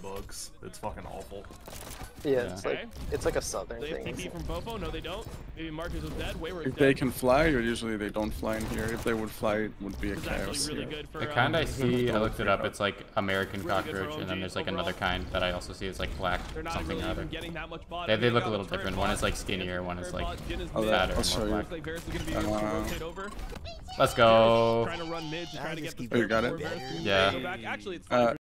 bugs. It's fucking awful. Yeah, it's like a southern they thing. They TP from Bofo? No, they don't. Maybe Marcus is dead. Wayward's If dead. they can fly, or usually they don't fly in here. If they would fly, it would be a chaos Really here. good for, The kind I see, I looked it up, it's like American cockroach, and then there's like another kind that I also see. It's like black something or other. They look a little different. One is like skinnier, one is like fatter and more black. Let's go. Trying to run mid to try to get the Oh, you got it? Yeah. Actually, it's fine.